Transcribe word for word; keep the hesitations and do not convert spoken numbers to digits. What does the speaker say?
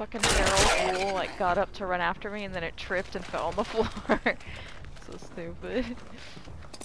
fucking feral ghoul like got up to run after me and then it tripped and fell on the floor. So stupid.